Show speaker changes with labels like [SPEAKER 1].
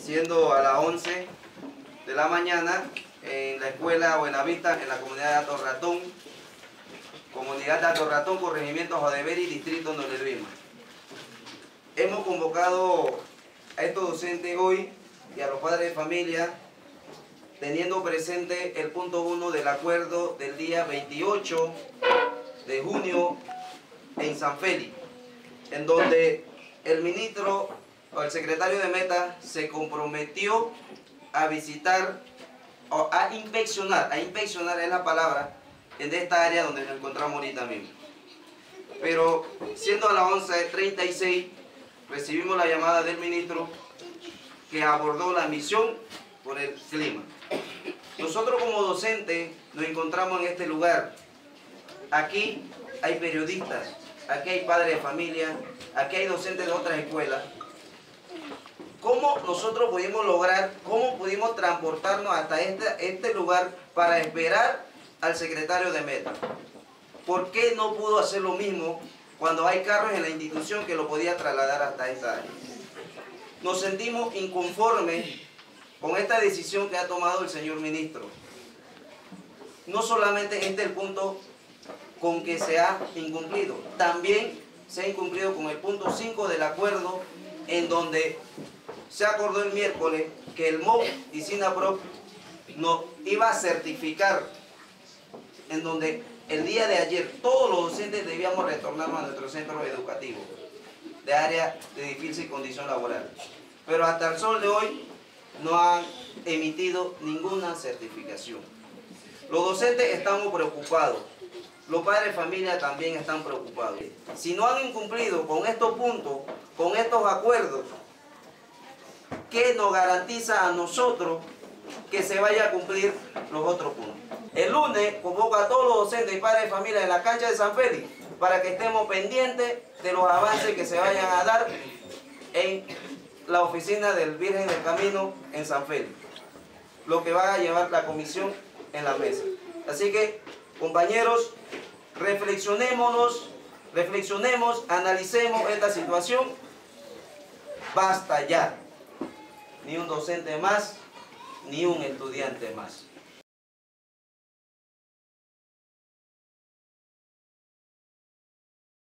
[SPEAKER 1] siendo a las 11 de la mañana en la escuela Buenavista, en la comunidad de Alto Ratón, comunidad de Alto Ratón, corregimiento Jodeveri, distrito Norelvima. Hemos convocado a estos docentes hoy y a los padres de familia, teniendo presente el punto 1 del acuerdo del día 28 de junio en San Félix, en donde el ministro o el secretario de Meta se comprometió a visitar, o a inspeccionar es la palabra, en esta área donde nos encontramos ahorita mismo. Pero siendo a las 11:36, recibimos la llamada del ministro que abordó la misión por el clima. Nosotros como docentes nos encontramos en este lugar. Aquí hay periodistas, aquí hay padres de familia, aquí hay docentes de otras escuelas. ¿Cómo nosotros pudimos lograr, cómo pudimos transportarnos hasta este lugar para esperar al secretario de Meta? ¿Por qué no pudo hacer lo mismo cuando hay carros en la institución que lo podía trasladar hasta esta área? Nos sentimos inconformes con esta decisión que ha tomado el señor ministro. No solamente este es el punto con que se ha incumplido, también se ha incumplido con el punto 5 del acuerdo, en donde se acordó el miércoles que el MOP y SINAPROC nos iba a certificar, en donde el día de ayer todos los docentes debíamos retornarnos a nuestros centros educativos de área de difícil condición laboral. Pero hasta el sol de hoy no han emitido ninguna certificación. Los docentes estamos preocupados, los padres de familia también están preocupados. Si no han incumplido con estos puntos, con estos acuerdos, ¿qué nos garantiza a nosotros que se vaya a cumplir los otros puntos? El lunes convoco a todos los docentes y padres de familia en la cancha de San Félix para que estemos pendientes de los avances que se vayan a dar en la oficina del Virgen del Camino en San Félix, lo que va a llevar la comisión en la mesa. Así que, compañeros, reflexionemos, analicemos esta situación. Basta ya. Ni un docente más, ni un estudiante más.